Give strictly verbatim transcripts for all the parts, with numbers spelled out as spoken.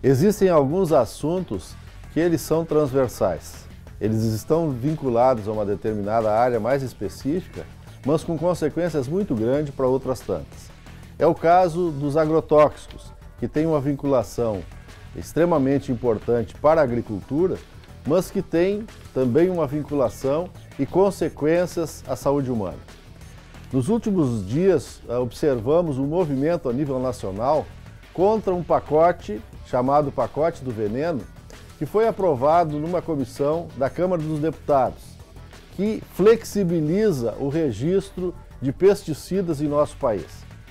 Existem alguns assuntos que eles são transversais. Eles estão vinculados a uma determinada área mais específica, mas com consequências muito grandes para outras tantas. É o caso dos agrotóxicos, que tem uma vinculação extremamente importante para a agricultura, mas que tem também uma vinculação e consequências à saúde humana. Nos últimos dias, observamos um movimento a nível nacional contra um pacote chamado Pacote do Veneno, que foi aprovado numa comissão da Câmara dos Deputados, que flexibiliza o registro de pesticidas em nosso país,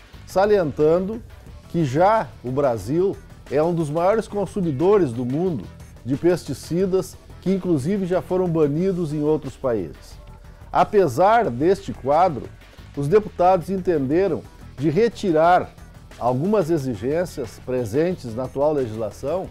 salientando que já o Brasil é um dos maiores consumidores do mundo de pesticidas, que inclusive já foram banidos em outros países. Apesar deste quadro, os deputados entenderam de retirar algumas exigências presentes na atual legislação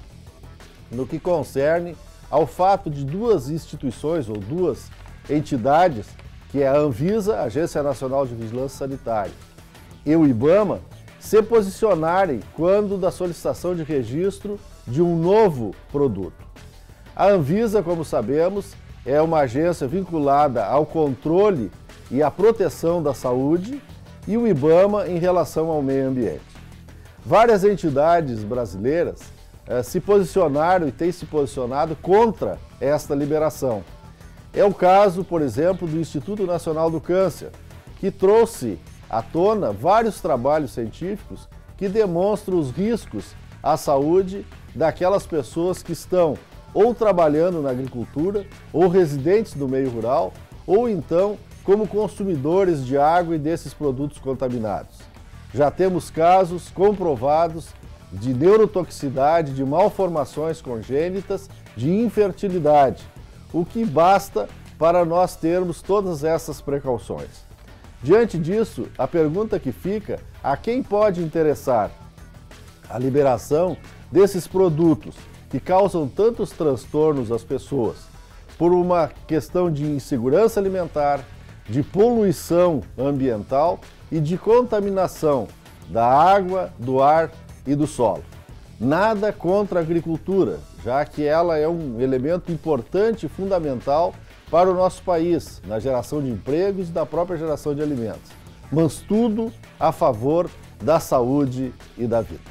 no que concerne ao fato de duas instituições ou duas entidades, que é a Anvisa, Agência Nacional de Vigilância Sanitária, e o IBAMA, se posicionarem quando da solicitação de registro de um novo produto. A Anvisa, como sabemos, é uma agência vinculada ao controle e à proteção da saúde, e o IBAMA em relação ao meio ambiente. Várias entidades brasileiras eh, se posicionaram e têm se posicionado contra esta liberação. É o caso, por exemplo, do Instituto Nacional do Câncer, que trouxe à tona vários trabalhos científicos que demonstram os riscos à saúde daquelas pessoas que estão ou trabalhando na agricultura, ou residentes do meio rural, ou então como consumidores de água e desses produtos contaminados. Já temos casos comprovados de neurotoxicidade, de malformações congênitas, de infertilidade, o que basta para nós termos todas essas precauções. Diante disso, a pergunta que fica: a quem pode interessar a liberação desses produtos que causam tantos transtornos às pessoas, por uma questão de insegurança alimentar, de poluição ambiental e de contaminação da água, do ar e do solo? Nada contra a agricultura, já que ela é um elemento importante e fundamental para o nosso país, na geração de empregos e da própria geração de alimentos, mas tudo a favor da saúde e da vida.